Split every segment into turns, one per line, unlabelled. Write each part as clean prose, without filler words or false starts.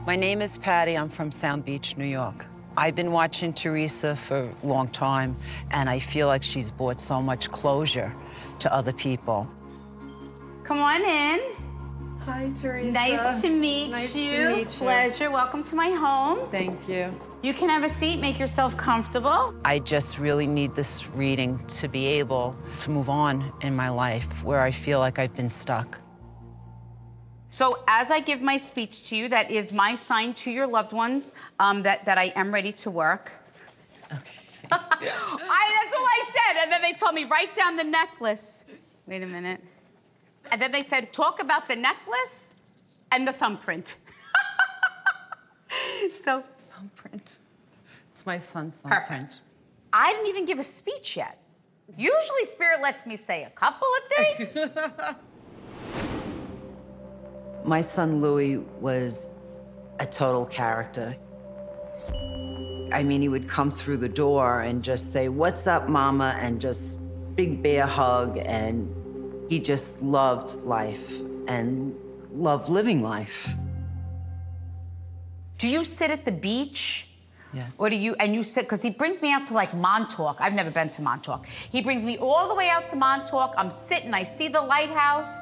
My name is Patty. I'm from Sound Beach, New York. I've been watching Theresa for a long time, and I feel like she's brought so much closure to other people.
Come on in.
Hi, Theresa.
Nice to meet you. Pleasure. Welcome to my home.
Thank you.
You can have a seat. Make yourself comfortable.
I just really need this reading to be able to move on in my life where I feel like I've been stuck.
So as I give my speech to you, that is my sign to your loved ones that I am ready to work.
Okay.
That's all I said. And then they told me, write down the necklace. Wait a minute. And then they said, talk about the necklace and the thumbprint. So.
Thumbprint. It's my son's thumbprint.
Perfect. I didn't even give a speech yet. Usually Spirit lets me say a couple of things.
My son Louis was a total character. I mean, he would come through the door and just say, "What's up, Mama?" and just big bear hug, and he just loved life and loved living life.
Do you sit at the beach?
Yes.
Or do you, and you sit, because he brings me out to like Montauk. I've never been to Montauk. He brings me all the way out to Montauk. I'm sitting, I see the lighthouse.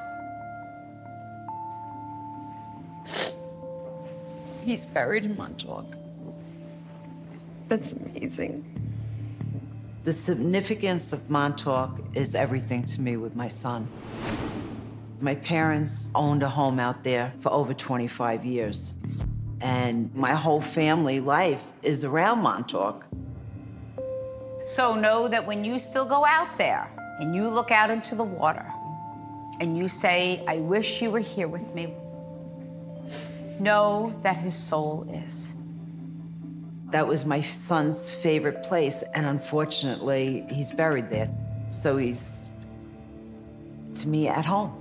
He's buried in Montauk. That's amazing.
The significance of Montauk is everything to me with my son. My parents owned a home out there for over 25 years. And my whole family life is around Montauk.
So know that when you still go out there and you look out into the water and you say, I wish you were here with me, know that his soul is.
That was my son's favorite place, and unfortunately, he's buried there. So he's, to me, at home.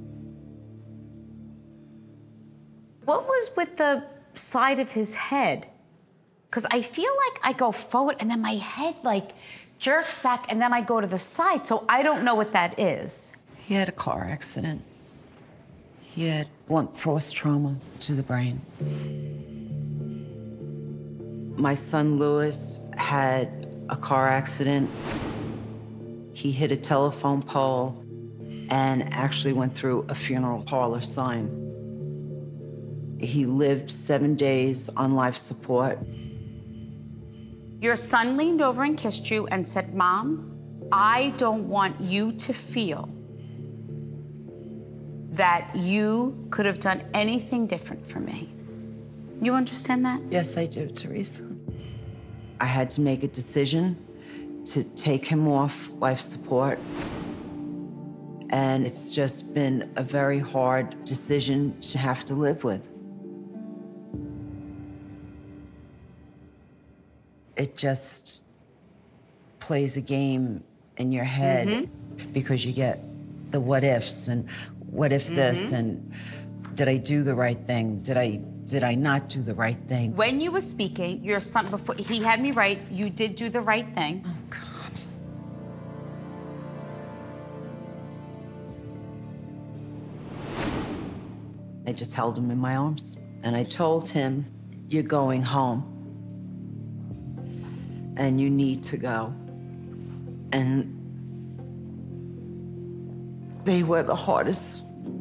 What was with the side of his head? Because I feel like I go forward and then my head like jerks back and then I go to the side, so I don't know what that is.
He had a car accident. He had blunt force trauma to the brain. My son Louis had a car accident. He hit a telephone pole and actually went through a funeral parlor sign. He lived 7 days on life support.
Your son leaned over and kissed you and said, Mom, I don't want you to feel that you could have done anything different for me. You understand that?
Yes, I do, Theresa. I had to make a decision to take him off life support. And it's just been a very hard decision to have to live with. It just plays a game in your head because you get the what ifs and what if this and did I do the right thing? Did I not do the right thing?
When you were speaking, your son, before he had me right, you did do the right thing.
Oh, God. I just held him in my arms and I told him, you're going home and you need to go. And they were the hardest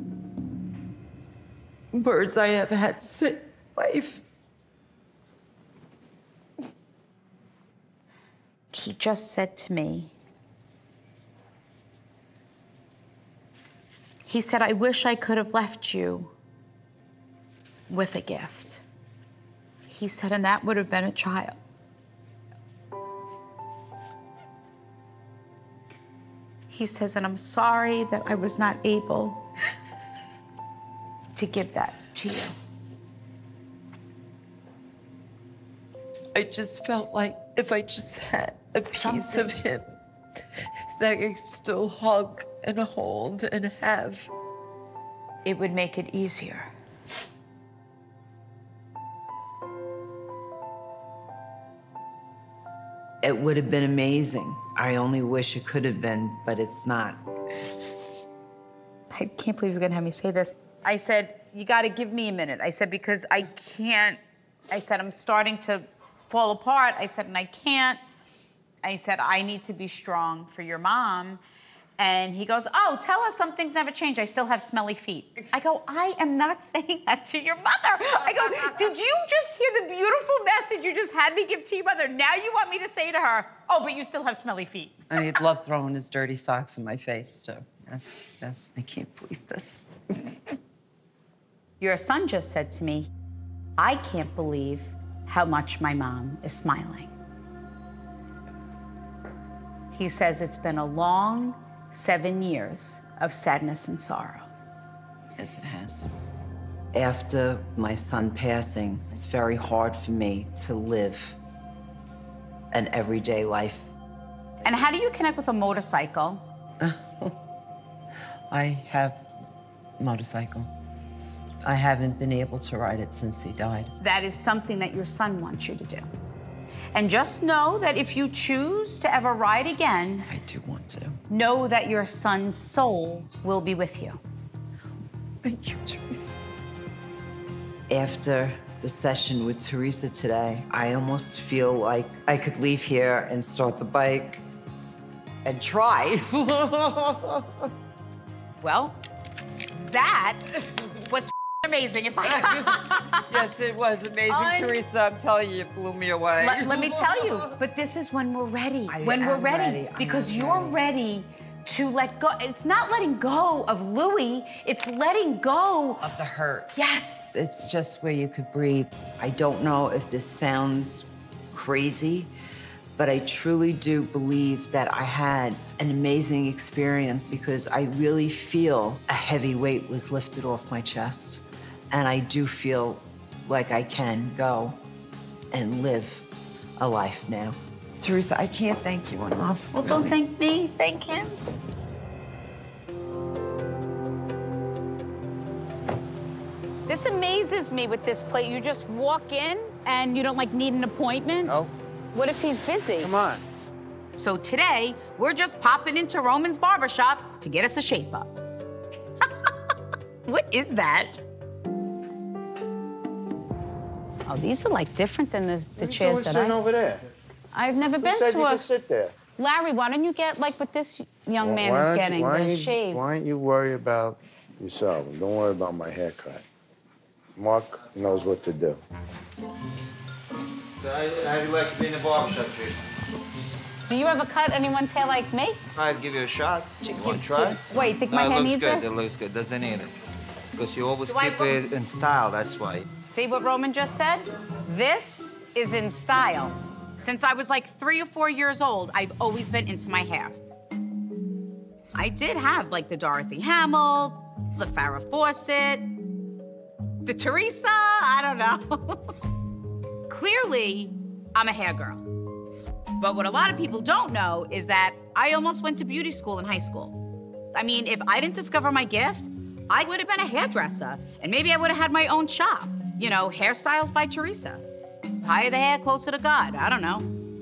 words I ever had to say in life.
He just said to me, he said, I wish I could have left you with a gift. He said, and that would have been a child. He says, and I'm sorry that I was not able to give that to you.
I just felt like if I just had a piece of him that I could still hug and hold and have.
It would make it easier.
It would have been amazing. I only wish it could have been, but it's not.
I can't believe he's gonna have me say this. I said, you got to give me a minute. I said, because I can't. I said, I'm starting to fall apart. I said, and I can't. I said, I need to be strong for your mom. And he goes, oh, tell us some things never change. I still have smelly feet. I go, I am not saying that to your mother. I go, did you just hear the beautiful message you just had me give to your mother? Now you want me to say to her, oh, but you still have smelly feet.
And he'd love throwing his dirty socks in my face, too. Yes, yes, I can't believe this.
Your son just said to me, I can't believe how much my mom is smiling. He says it's been a long 7 years of sadness and sorrow.
Yes, it has. After my son passing, it's very hard for me to live an everyday life.
And how do you connect with a motorcycle?
I have a motorcycle. I haven't been able to ride it since he died.
That is something that your son wants you to do. And just know that if you choose to ever ride again,
I do want to.
know that your son's soul will be with you.
Thank you, Theresa. After the session with Theresa today, I almost feel like I could leave here and start the bike and try.
Well, that was amazing. If I
Yes, it was amazing, Theresa. I'm telling you, it blew me away.
let me tell you, but this is when we're ready. When we're ready. Because you're ready to let go. It's not letting go of Louis, it's letting go
of the hurt.
Yes.
It's just where you could breathe. I don't know if this sounds crazy, but I truly do believe that I had an amazing experience because I really feel a heavy weight was lifted off my chest. And I do feel like I can go and live a life now. Theresa, I can't thank you enough.
Well, don't thank me, thank him. This amazes me with this plate. You just walk in and you don't like need an appointment?
No.
What if he's busy?
Come on.
So today, we're just popping into Roman's barbershop to get us a shape up. What is that? Oh, these are like different than the chairs that
sitting over there.
I've never been
said
to
you
a...
can sit there.
Larry, why don't you get like what this young man is getting, the shave?
Why don't you worry about yourself? Don't worry about my haircut. Mark knows what to do.
So how do you like to be in the barbershop, Theresa?
Do you ever cut anyone's hair like me?
I'd give you a shot. You want to try?
Wait, you think my hair needs
it?
it?
It looks good. Doesn't need it. Because you always
Do I
keep
look-
it in style, that's why.
See what Roman just said? This is in style. Since I was like 3 or 4 years old, I've always been into my hair. I did have like the Dorothy Hamill, the Farrah Fawcett, the Theresa, I don't know. Clearly, I'm a hair girl. But what a lot of people don't know is that I almost went to beauty school in high school. I mean, if I didn't discover my gift, I would have been a hairdresser, and maybe I would have had my own shop. You know, Hairstyles by Theresa. Higher the hair, closer to God. I don't know.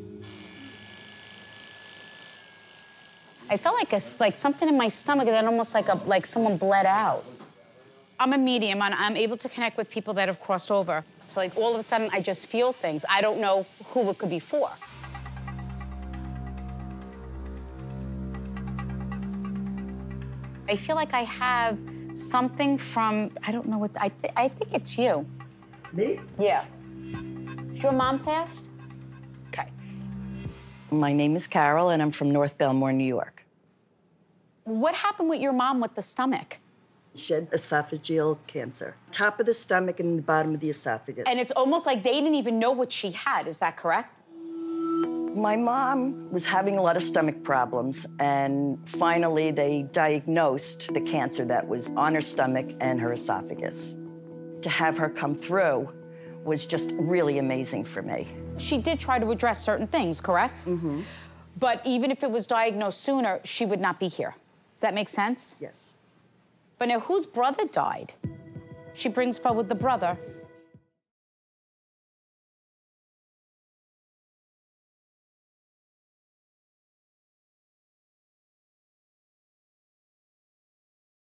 I felt like something in my stomach that almost like someone bled out. I'm a medium, and I'm able to connect with people that have crossed over. So like all of a sudden, I just feel things. I don't know who it could be for. I feel like I have something from, I don't know what, I think it's you.
Me?
Yeah. Did your mom pass? Okay.
My name is Carol, and I'm from North Belmore, New York.
What happened with your mom with the stomach?
She had esophageal cancer. Top of the stomach and the bottom of the esophagus.
And it's almost like they didn't even know what she had. Is that correct?
My mom was having a lot of stomach problems, and finally they diagnosed the cancer that was on her stomach and her esophagus. To have her come through was just really amazing for me.
She did try to address certain things, correct? Mm-hmm. But even if it was diagnosed sooner, she would not be here. Does that make sense?
Yes.
But now, whose brother died? She brings forward the brother.